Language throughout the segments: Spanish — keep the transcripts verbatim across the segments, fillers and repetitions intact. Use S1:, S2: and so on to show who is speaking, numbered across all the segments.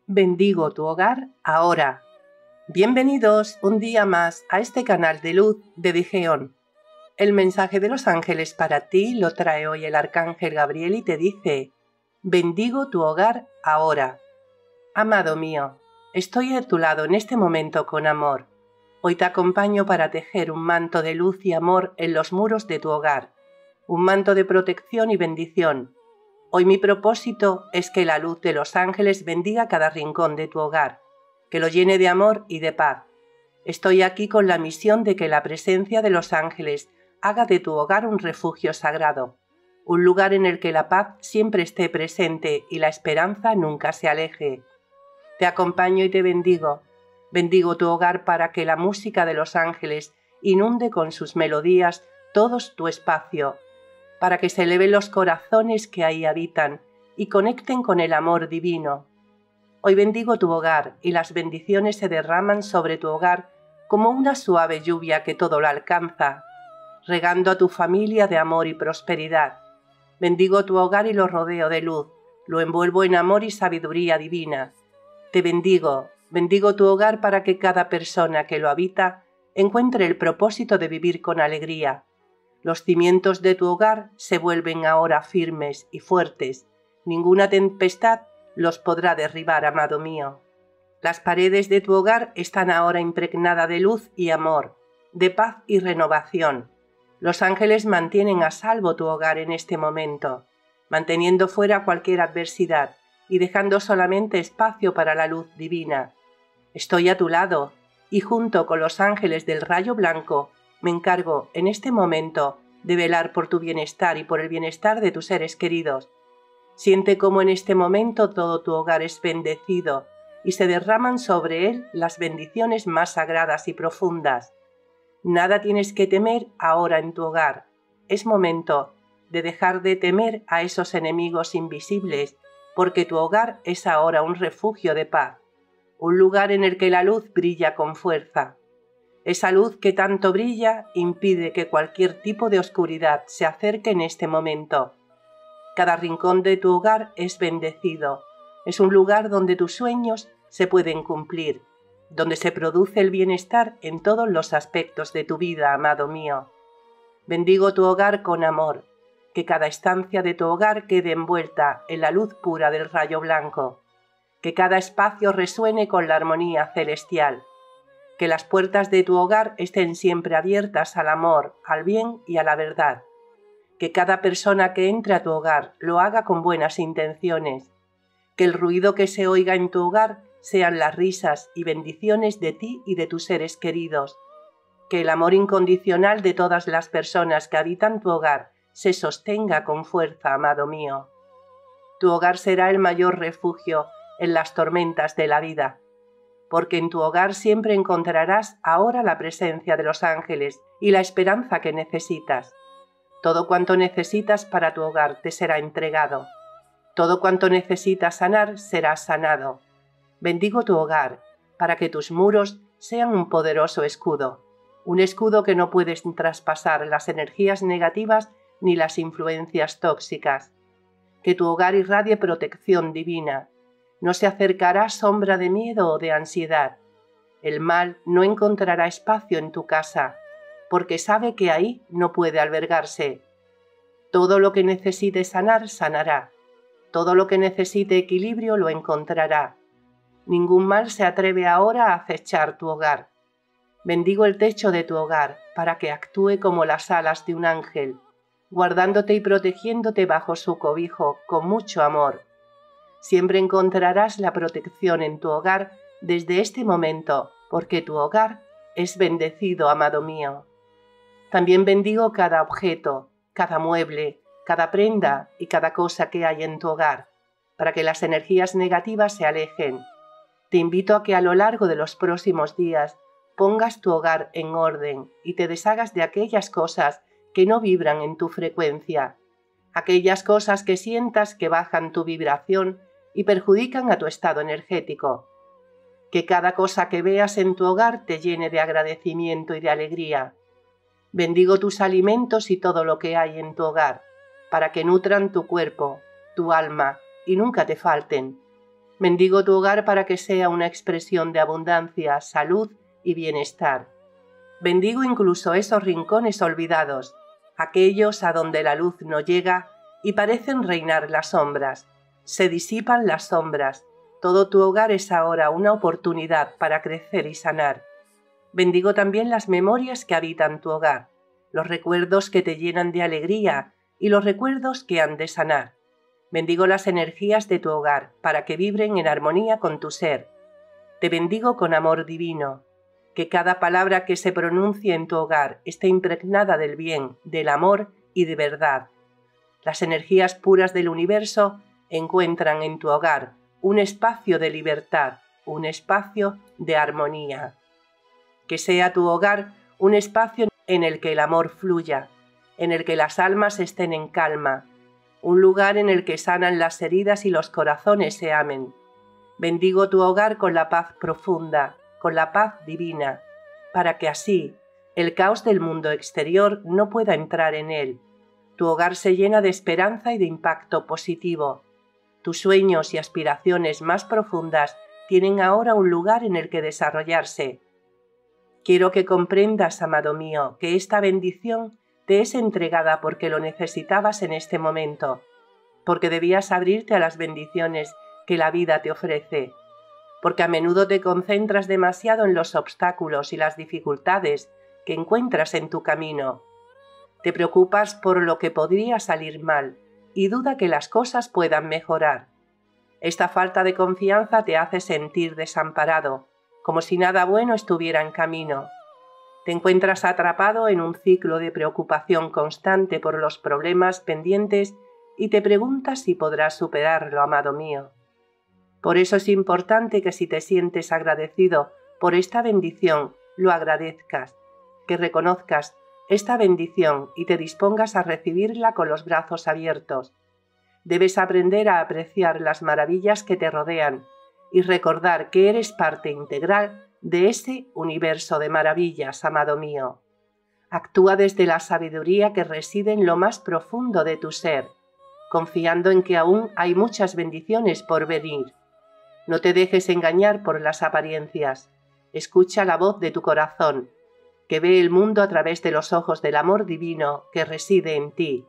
S1: Bendigo tu hogar ahora. Bienvenidos un día más a este canal de luz de Digeón. El mensaje de los ángeles para ti lo trae hoy el arcángel Gabriel y te dice: bendigo tu hogar ahora. Amado mío, estoy a tu lado en este momento con amor. Hoy te acompaño para tejer un manto de luz y amor en los muros de tu hogar, un manto de protección y bendición. Hoy mi propósito es que la luz de los ángeles bendiga cada rincón de tu hogar, que lo llene de amor y de paz. Estoy aquí con la misión de que la presencia de los ángeles haga de tu hogar un refugio sagrado, un lugar en el que la paz siempre esté presente y la esperanza nunca se aleje. Te acompaño y te bendigo. Bendigo tu hogar para que la música de los ángeles inunde con sus melodías todo tu espacio, para que se eleven los corazones que ahí habitan y conecten con el amor divino. Hoy bendigo tu hogar y las bendiciones se derraman sobre tu hogar como una suave lluvia que todo lo alcanza, regando a tu familia de amor y prosperidad. Bendigo tu hogar y lo rodeo de luz, lo envuelvo en amor y sabiduría divina. Te bendigo, bendigo tu hogar para que cada persona que lo habita encuentre el propósito de vivir con alegría. Los cimientos de tu hogar se vuelven ahora firmes y fuertes. Ninguna tempestad los podrá derribar, amado mío. Las paredes de tu hogar están ahora impregnadas de luz y amor, de paz y renovación. Los ángeles mantienen a salvo tu hogar en este momento, manteniendo fuera cualquier adversidad y dejando solamente espacio para la luz divina. Estoy a tu lado y junto con los ángeles del rayo blanco me encargo en este momento de velar por tu bienestar y por el bienestar de tus seres queridos. Siente cómo en este momento todo tu hogar es bendecido y se derraman sobre él las bendiciones más sagradas y profundas. Nada tienes que temer ahora en tu hogar. Es momento de dejar de temer a esos enemigos invisibles, porque tu hogar es ahora un refugio de paz, un lugar en el que la luz brilla con fuerza. Esa luz que tanto brilla impide que cualquier tipo de oscuridad se acerque en este momento. Cada rincón de tu hogar es bendecido. Es un lugar donde tus sueños se pueden cumplir, donde se produce el bienestar en todos los aspectos de tu vida, amado mío. Bendigo tu hogar con amor, que cada estancia de tu hogar quede envuelta en la luz pura del rayo blanco, que cada espacio resuene con la armonía celestial, que las puertas de tu hogar estén siempre abiertas al amor, al bien y a la verdad. Que cada persona que entre a tu hogar lo haga con buenas intenciones. Que el ruido que se oiga en tu hogar sean las risas y bendiciones de ti y de tus seres queridos. Que el amor incondicional de todas las personas que habitan tu hogar se sostenga con fuerza, amado mío. Tu hogar será el mayor refugio en las tormentas de la vida, porque en tu hogar siempre encontrarás ahora la presencia de los ángeles y la esperanza que necesitas. Todo cuanto necesitas para tu hogar te será entregado. Todo cuanto necesitas sanar será sanado. Bendigo tu hogar para que tus muros sean un poderoso escudo, un escudo que no puedes traspasar las energías negativas ni las influencias tóxicas. Que tu hogar irradie protección divina. No se acercará sombra de miedo o de ansiedad. El mal no encontrará espacio en tu casa, porque sabe que ahí no puede albergarse. Todo lo que necesite sanar, sanará. Todo lo que necesite equilibrio lo encontrará. Ningún mal se atreve ahora a acechar tu hogar. Bendigo el techo de tu hogar para que actúe como las alas de un ángel, guardándote y protegiéndote bajo su cobijo con mucho amor. Siempre encontrarás la protección en tu hogar desde este momento, porque tu hogar es bendecido, amado mío. También bendigo cada objeto, cada mueble, cada prenda y cada cosa que hay en tu hogar, para que las energías negativas se alejen. Te invito a que a lo largo de los próximos días pongas tu hogar en orden y te deshagas de aquellas cosas que no vibran en tu frecuencia, aquellas cosas que sientas que bajan tu vibración y perjudican a tu estado energético. Que cada cosa que veas en tu hogar te llene de agradecimiento y de alegría. Bendigo tus alimentos y todo lo que hay en tu hogar, para que nutran tu cuerpo, tu alma y nunca te falten. Bendigo tu hogar para que sea una expresión de abundancia, salud y bienestar. Bendigo incluso esos rincones olvidados, aquellos a donde la luz no llega y parecen reinar las sombras. Se disipan las sombras. Todo tu hogar es ahora una oportunidad para crecer y sanar. Bendigo también las memorias que habitan tu hogar, los recuerdos que te llenan de alegría y los recuerdos que han de sanar. Bendigo las energías de tu hogar para que vibren en armonía con tu ser. Te bendigo con amor divino. Que cada palabra que se pronuncie en tu hogar esté impregnada del bien, del amor y de verdad. Las energías puras del universo encuentran en tu hogar un espacio de libertad, un espacio de armonía. Que sea tu hogar un espacio en el que el amor fluya, en el que las almas estén en calma, un lugar en el que sanan las heridas y los corazones se amen. Bendigo tu hogar con la paz profunda, con la paz divina, para que así el caos del mundo exterior no pueda entrar en él. Tu hogar se llena de esperanza y de impacto positivo. Tus sueños y aspiraciones más profundas tienen ahora un lugar en el que desarrollarse. Quiero que comprendas, amado mío, que esta bendición te es entregada porque lo necesitabas en este momento, porque debías abrirte a las bendiciones que la vida te ofrece, porque a menudo te concentras demasiado en los obstáculos y las dificultades que encuentras en tu camino. Te preocupas por lo que podría salir mal y duda que las cosas puedan mejorar. Esta falta de confianza te hace sentir desamparado, como si nada bueno estuviera en camino. Te encuentras atrapado en un ciclo de preocupación constante por los problemas pendientes y te preguntas si podrás superarlo, amado mío. Por eso es importante que si te sientes agradecido por esta bendición, lo agradezcas, que reconozcas esta bendición y te dispongas a recibirla con los brazos abiertos. Debes aprender a apreciar las maravillas que te rodean y recordar que eres parte integral de ese universo de maravillas, amado mío. Actúa desde la sabiduría que reside en lo más profundo de tu ser, confiando en que aún hay muchas bendiciones por venir. No te dejes engañar por las apariencias. Escucha la voz de tu corazón, que ve el mundo a través de los ojos del amor divino que reside en ti.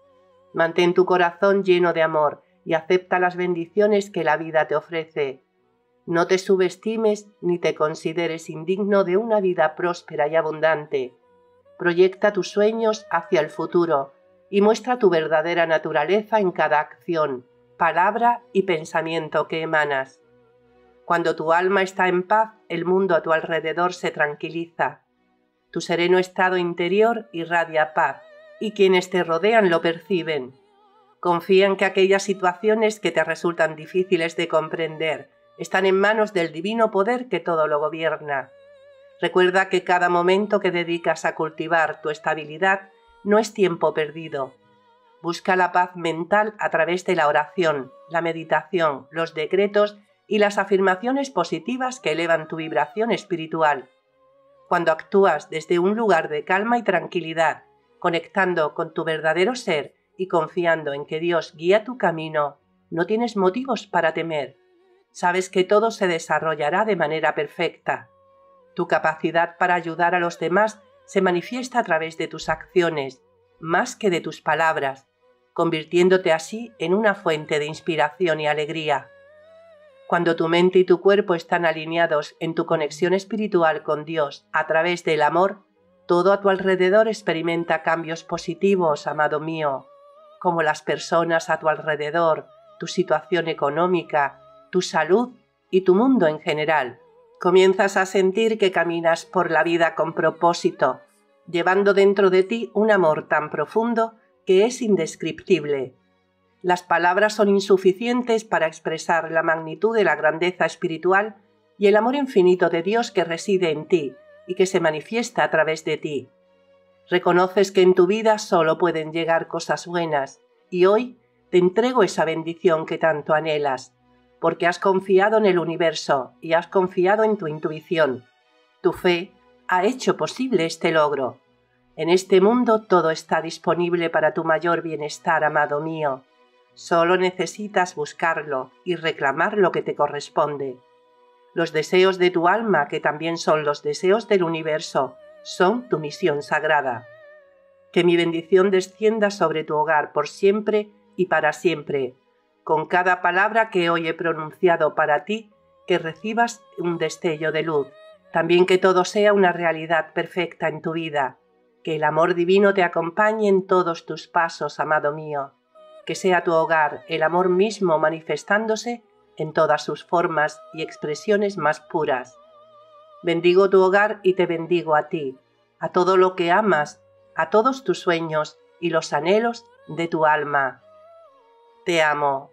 S1: Mantén tu corazón lleno de amor y acepta las bendiciones que la vida te ofrece. No te subestimes ni te consideres indigno de una vida próspera y abundante. Proyecta tus sueños hacia el futuro y muestra tu verdadera naturaleza en cada acción, palabra y pensamiento que emanas. Cuando tu alma está en paz, el mundo a tu alrededor se tranquiliza. Tu sereno estado interior irradia paz y quienes te rodean lo perciben. Confía en que aquellas situaciones que te resultan difíciles de comprender están en manos del divino poder que todo lo gobierna. Recuerda que cada momento que dedicas a cultivar tu estabilidad no es tiempo perdido. Busca la paz mental a través de la oración, la meditación, los decretos y las afirmaciones positivas que elevan tu vibración espiritual. Cuando actúas desde un lugar de calma y tranquilidad, conectando con tu verdadero ser y confiando en que Dios guía tu camino, no tienes motivos para temer. Sabes que todo se desarrollará de manera perfecta. Tu capacidad para ayudar a los demás se manifiesta a través de tus acciones, más que de tus palabras, convirtiéndote así en una fuente de inspiración y alegría. Cuando tu mente y tu cuerpo están alineados en tu conexión espiritual con Dios a través del amor, todo a tu alrededor experimenta cambios positivos, amado mío, como las personas a tu alrededor, tu situación económica, tu salud y tu mundo en general. Comienzas a sentir que caminas por la vida con propósito, llevando dentro de ti un amor tan profundo que es indescriptible. Las palabras son insuficientes para expresar la magnitud de la grandeza espiritual y el amor infinito de Dios que reside en ti y que se manifiesta a través de ti. Reconoces que en tu vida solo pueden llegar cosas buenas y hoy te entrego esa bendición que tanto anhelas, porque has confiado en el universo y has confiado en tu intuición. Tu fe ha hecho posible este logro. En este mundo todo está disponible para tu mayor bienestar, amado mío. Solo necesitas buscarlo y reclamar lo que te corresponde. Los deseos de tu alma, que también son los deseos del universo, son tu misión sagrada. Que mi bendición descienda sobre tu hogar por siempre y para siempre. Con cada palabra que hoy he pronunciado para ti, que recibas un destello de luz. También que todo sea una realidad perfecta en tu vida. Que el amor divino te acompañe en todos tus pasos, amado mío. Que sea tu hogar el amor mismo manifestándose en todas sus formas y expresiones más puras. Bendigo tu hogar y te bendigo a ti, a todo lo que amas, a todos tus sueños y los anhelos de tu alma. Te amo.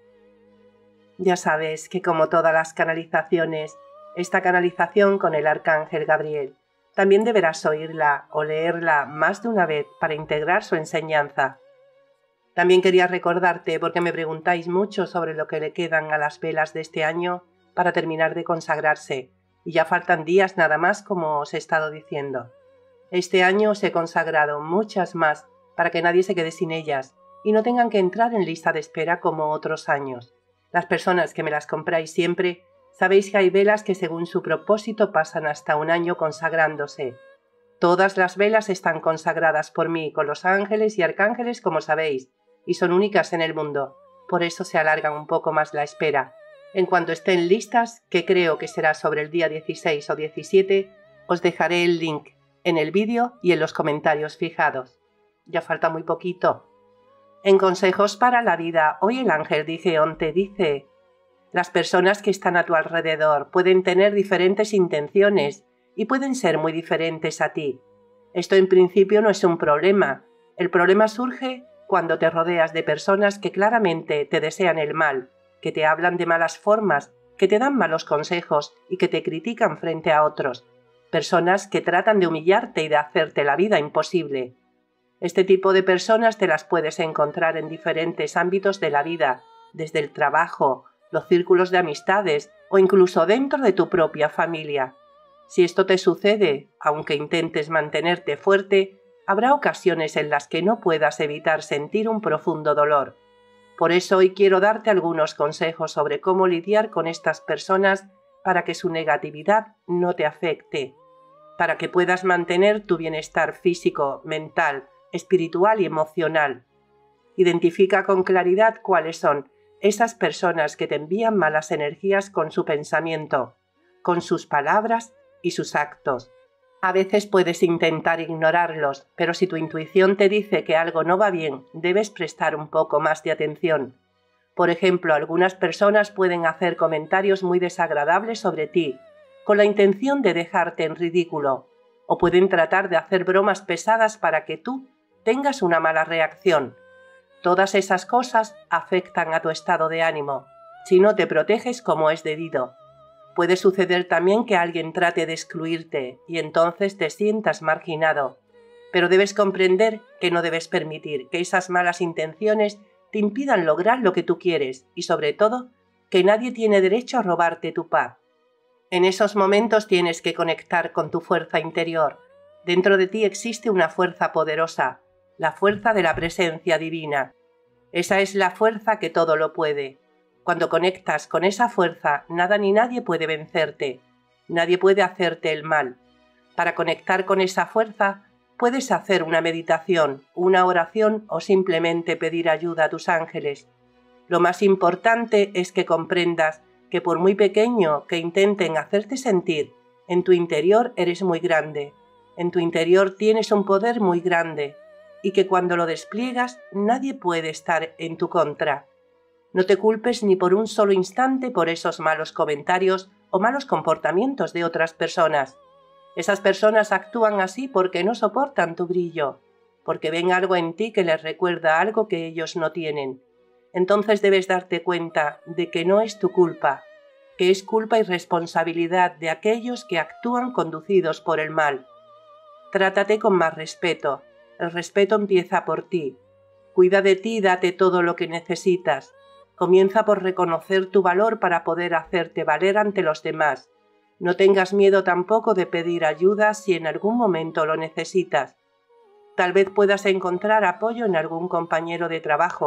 S1: Ya sabes que, como todas las canalizaciones, esta canalización con el Arcángel Gabriel, también deberás oírla o leerla más de una vez para integrar su enseñanza. También quería recordarte, porque me preguntáis mucho sobre lo que le quedan a las velas de este año para terminar de consagrarse, y ya faltan días nada más, como os he estado diciendo. Este año os he consagrado muchas más para que nadie se quede sin ellas y no tengan que entrar en lista de espera como otros años. Las personas que me las compráis siempre sabéis que hay velas que según su propósito pasan hasta un año consagrándose. Todas las velas están consagradas por mí con los ángeles y arcángeles, como sabéis, y son únicas en el mundo, por eso se alargan un poco más la espera. En cuanto estén listas, que creo que será sobre el día dieciséis o diecisiete, os dejaré el link en el vídeo y en los comentarios fijados. Ya falta muy poquito. En consejos para la vida, hoy el ángel Digeón te dice: las personas que están a tu alrededor pueden tener diferentes intenciones y pueden ser muy diferentes a ti. Esto en principio no es un problema. El problema surge cuando te rodeas de personas que claramente te desean el mal, que te hablan de malas formas, que te dan malos consejos y que te critican frente a otros. Personas que tratan de humillarte y de hacerte la vida imposible. Este tipo de personas te las puedes encontrar en diferentes ámbitos de la vida, desde el trabajo, los círculos de amistades o incluso dentro de tu propia familia. Si esto te sucede, aunque intentes mantenerte fuerte, habrá ocasiones en las que no puedas evitar sentir un profundo dolor. Por eso hoy quiero darte algunos consejos sobre cómo lidiar con estas personas para que su negatividad no te afecte, para que puedas mantener tu bienestar físico, mental, espiritual y emocional. Identifica con claridad cuáles son esas personas que te envían malas energías con su pensamiento, con sus palabras y sus actos. A veces puedes intentar ignorarlos, pero si tu intuición te dice que algo no va bien, debes prestar un poco más de atención. Por ejemplo, algunas personas pueden hacer comentarios muy desagradables sobre ti, con la intención de dejarte en ridículo, o pueden tratar de hacer bromas pesadas para que tú tengas una mala reacción. Todas esas cosas afectan a tu estado de ánimo, si no te proteges como es debido. Puede suceder también que alguien trate de excluirte y entonces te sientas marginado, pero debes comprender que no debes permitir que esas malas intenciones te impidan lograr lo que tú quieres y, sobre todo, que nadie tiene derecho a robarte tu paz. En esos momentos tienes que conectar con tu fuerza interior. Dentro de ti existe una fuerza poderosa, la fuerza de la presencia divina. Esa es la fuerza que todo lo puede. Cuando conectas con esa fuerza, nada ni nadie puede vencerte. Nadie puede hacerte el mal. Para conectar con esa fuerza, puedes hacer una meditación, una oración o simplemente pedir ayuda a tus ángeles. Lo más importante es que comprendas que por muy pequeño que intenten hacerte sentir, en tu interior eres muy grande. En tu interior tienes un poder muy grande y que cuando lo despliegas nadie puede estar en tu contra. No te culpes ni por un solo instante por esos malos comentarios o malos comportamientos de otras personas. Esas personas actúan así porque no soportan tu brillo, porque ven algo en ti que les recuerda algo que ellos no tienen. Entonces debes darte cuenta de que no es tu culpa, que es culpa y responsabilidad de aquellos que actúan conducidos por el mal. Trátate con más respeto. El respeto empieza por ti. Cuida de ti y date todo lo que necesitas. Comienza por reconocer tu valor para poder hacerte valer ante los demás. No tengas miedo tampoco de pedir ayuda si en algún momento lo necesitas. Tal vez puedas encontrar apoyo en algún compañero de trabajo,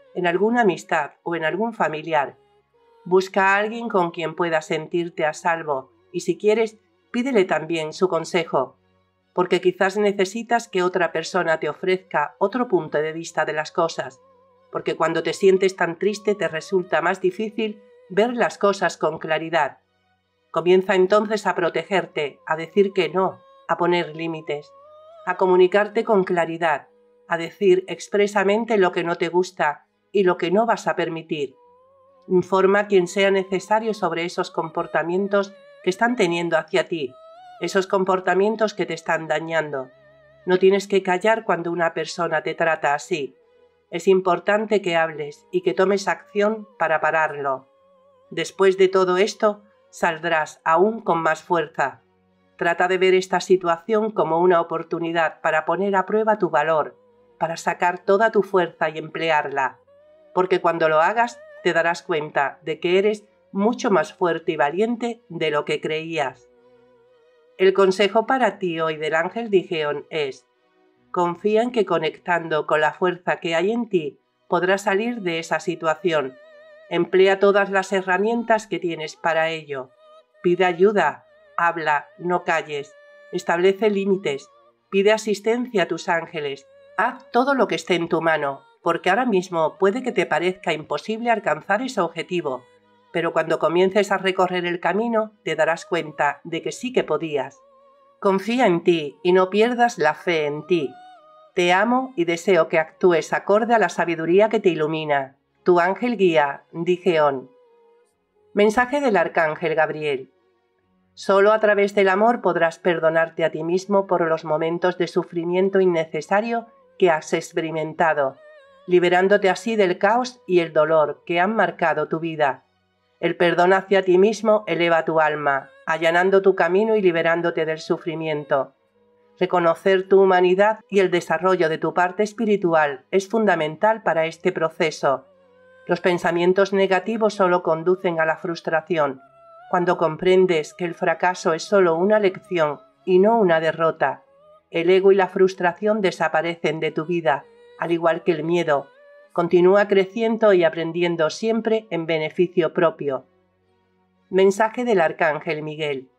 S1: en alguna amistad o en algún familiar. Busca a alguien con quien puedas sentirte a salvo y si quieres, pídele también su consejo, porque quizás necesitas que otra persona te ofrezca otro punto de vista de las cosas, porque cuando te sientes tan triste te resulta más difícil ver las cosas con claridad. Comienza entonces a protegerte, a decir que no, a poner límites, a comunicarte con claridad, a decir expresamente lo que no te gusta y lo que no vas a permitir. Informa a quien sea necesario sobre esos comportamientos que están teniendo hacia ti, esos comportamientos que te están dañando. No tienes que callar cuando una persona te trata así. Es importante que hables y que tomes acción para pararlo. Después de todo esto, saldrás aún con más fuerza. Trata de ver esta situación como una oportunidad para poner a prueba tu valor, para sacar toda tu fuerza y emplearla, porque cuando lo hagas te darás cuenta de que eres mucho más fuerte y valiente de lo que creías. El consejo para ti hoy del ángel Digeon es: confía en que conectando con la fuerza que hay en ti podrás salir de esa situación. Emplea todas las herramientas que tienes para ello. Pide ayuda, habla, no calles, establece límites, pide asistencia a tus ángeles, haz todo lo que esté en tu mano, porque ahora mismo puede que te parezca imposible alcanzar ese objetivo, pero cuando comiences a recorrer el camino te darás cuenta de que sí que podías. Confía en ti y no pierdas la fe en ti. Te amo y deseo que actúes acorde a la sabiduría que te ilumina. Tu ángel guía, Digeon. Mensaje del arcángel Gabriel. Solo a través del amor podrás perdonarte a ti mismo por los momentos de sufrimiento innecesario que has experimentado, liberándote así del caos y el dolor que han marcado tu vida. El perdón hacia ti mismo eleva tu alma, allanando tu camino y liberándote del sufrimiento. Reconocer tu humanidad y el desarrollo de tu parte espiritual es fundamental para este proceso. Los pensamientos negativos solo conducen a la frustración. Cuando comprendes que el fracaso es solo una lección y no una derrota, el ego y la frustración desaparecen de tu vida, al igual que el miedo. Continúa creciendo y aprendiendo siempre en beneficio propio. Mensaje del arcángel Miguel.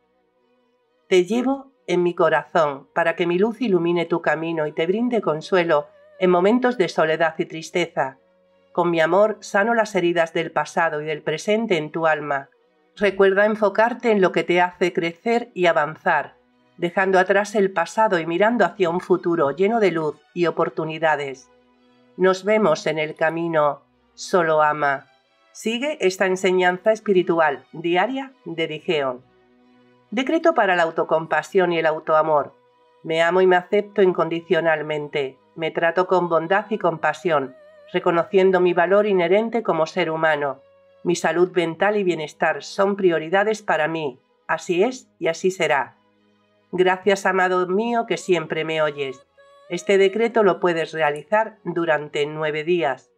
S1: Te llevo en mi corazón para que mi luz ilumine tu camino y te brinde consuelo en momentos de soledad y tristeza. Con mi amor sano las heridas del pasado y del presente en tu alma. Recuerda enfocarte en lo que te hace crecer y avanzar, dejando atrás el pasado y mirando hacia un futuro lleno de luz y oportunidades. Nos vemos en el camino. Solo ama. Sigue esta enseñanza espiritual diaria de Digeon. Decreto para la autocompasión y el autoamor. Me amo y me acepto incondicionalmente. Me trato con bondad y compasión, reconociendo mi valor inherente como ser humano. Mi salud mental y bienestar son prioridades para mí. Así es y así será. Gracias, amado mío, que siempre me oyes. Este decreto lo puedes realizar durante nueve días.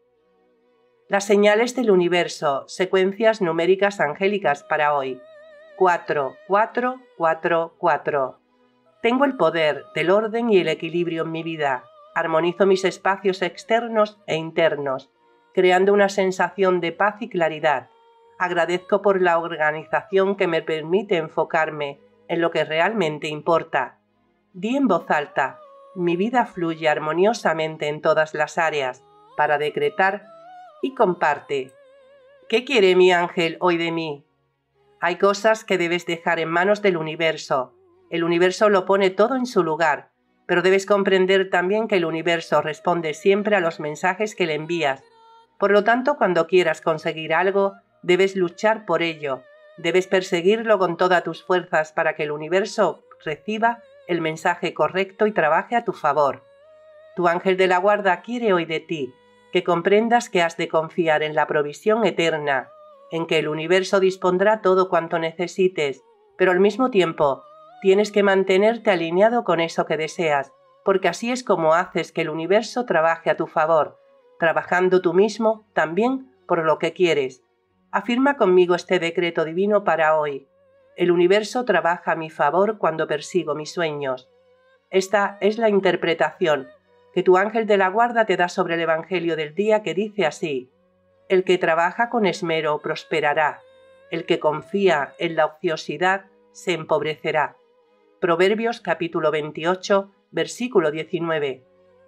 S1: Las señales del universo, secuencias numéricas angélicas para hoy. cuatro, cuatro, cuatro, cuatro. Tengo el poder del orden y el equilibrio en mi vida. Armonizo mis espacios externos e internos, creando una sensación de paz y claridad. Agradezco por la organización que me permite enfocarme en lo que realmente importa. Di en voz alta: mi vida fluye armoniosamente en todas las áreas, para decretar, y comparte. ¿Qué quiere mi ángel hoy de mí? Hay cosas que debes dejar en manos del universo. El universo lo pone todo en su lugar, pero debes comprender también que el universo responde siempre a los mensajes que le envías. Por lo tanto, cuando quieras conseguir algo, debes luchar por ello. Debes perseguirlo con todas tus fuerzas para que el universo reciba el mensaje correcto y trabaje a tu favor. Tu ángel de la guarda quiere hoy de ti que comprendas que has de confiar en la provisión eterna, en que el universo dispondrá todo cuanto necesites, pero al mismo tiempo tienes que mantenerte alineado con eso que deseas, porque así es como haces que el universo trabaje a tu favor, trabajando tú mismo también por lo que quieres. Afirma conmigo este decreto divino para hoy. El universo trabaja a mi favor cuando persigo mis sueños. Esta es la interpretación. que tu ángel de la guarda te da sobre el Evangelio del día, que dice así: el que trabaja con esmero prosperará, el que confía en la ociosidad se empobrecerá. Proverbios capítulo veintiocho, versículo diecinueve.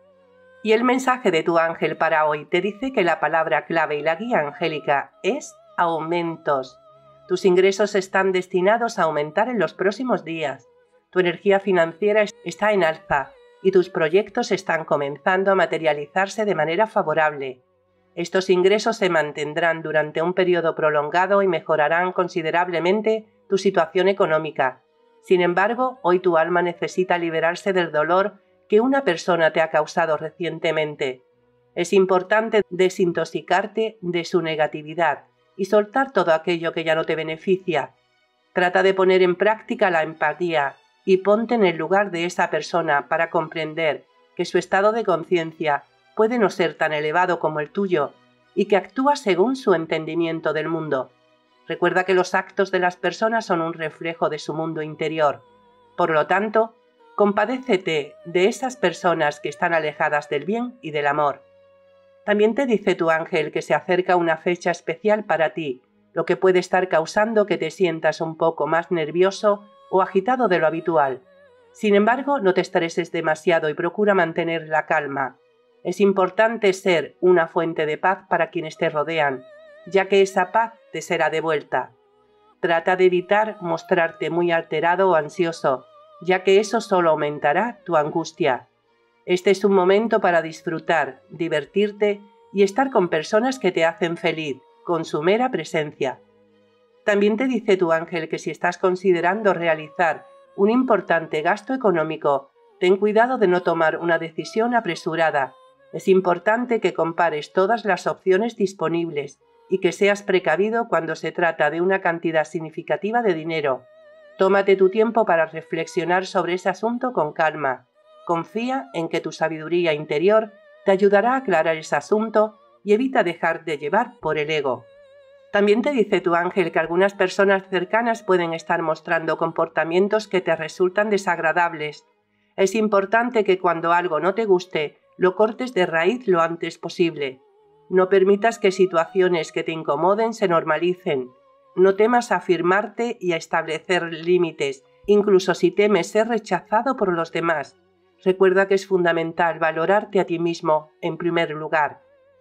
S1: Y el mensaje de tu ángel para hoy te dice que la palabra clave y la guía angélica es aumentos. Tus ingresos están destinados a aumentar en los próximos días. Tu energía financiera está en alza y tus proyectos están comenzando a materializarse de manera favorable. Estos ingresos se mantendrán durante un periodo prolongado y mejorarán considerablemente tu situación económica. Sin embargo, hoy tu alma necesita liberarse del dolor que una persona te ha causado recientemente. Es importante desintoxicarte de su negatividad y soltar todo aquello que ya no te beneficia. Trata de poner en práctica la empatía y ponte en el lugar de esa persona para comprender que su estado de conciencia puede no ser tan elevado como el tuyo y que actúa según su entendimiento del mundo. Recuerda que los actos de las personas son un reflejo de su mundo interior. Por lo tanto, compadécete de esas personas que están alejadas del bien y del amor. También te dice tu ángel que se acerca una fecha especial para ti, lo que puede estar causando que te sientas un poco más nervioso o agitado de lo habitual. Sin embargo, no te estreses demasiado y procura mantener la calma. Es importante ser una fuente de paz para quienes te rodean, ya que esa paz te será devuelta. Trata de evitar mostrarte muy alterado o ansioso, ya que eso solo aumentará tu angustia. Este es un momento para disfrutar, divertirte y estar con personas que te hacen feliz, con su mera presencia. También te dice tu ángel que si estás considerando realizar un importante gasto económico, ten cuidado de no tomar una decisión apresurada. Es importante que compares todas las opciones disponibles y que seas precavido cuando se trata de una cantidad significativa de dinero. Tómate tu tiempo para reflexionar sobre ese asunto con calma. Confía en que tu sabiduría interior te ayudará a aclarar ese asunto y evita dejar de llevar por el ego. También te dice tu ángel que algunas personas cercanas pueden estar mostrando comportamientos que te resultan desagradables. Es importante que cuando algo no te guste, lo cortes de raíz lo antes posible. No permitas que situaciones que te incomoden se normalicen. No temas a afirmarte y a establecer límites, incluso si temes ser rechazado por los demás. Recuerda que es fundamental valorarte a ti mismo en primer lugar.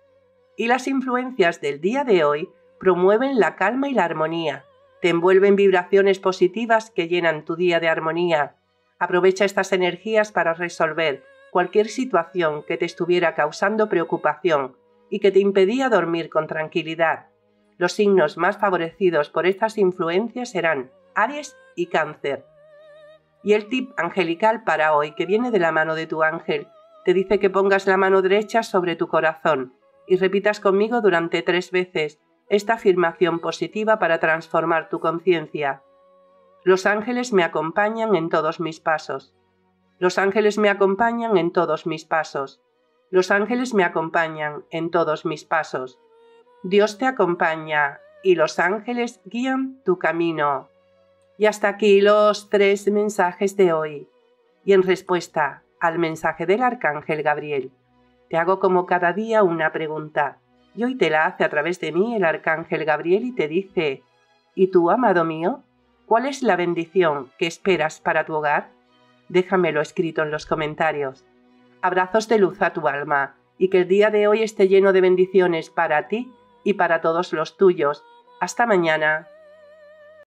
S1: Y las influencias del día de hoy promueven la calma y la armonía. Te envuelven vibraciones positivas que llenan tu día de armonía. Aprovecha estas energías para resolver cualquier situación que te estuviera causando preocupación y que te impedía dormir con tranquilidad. Los signos más favorecidos por estas influencias serán Aries y Cáncer. Y el tip angelical para hoy, que viene de la mano de tu ángel, te dice que pongas la mano derecha sobre tu corazón y repitas conmigo durante tres veces esta afirmación positiva para transformar tu conciencia. Los ángeles me acompañan en todos mis pasos. Los ángeles me acompañan en todos mis pasos. Los ángeles me acompañan en todos mis pasos. Dios te acompaña y los ángeles guían tu camino. Y hasta aquí los tres mensajes de hoy. Y en respuesta al mensaje del Arcángel Gabriel, te hago como cada día una pregunta. Y hoy te la hace a través de mí el Arcángel Gabriel y te dice: ¿y tú, amado mío? ¿Cuál es la bendición que esperas para tu hogar? Déjamelo escrito en los comentarios. Abrazos de luz a tu alma y que el día de hoy esté lleno de bendiciones para ti y para todos los tuyos. Hasta mañana.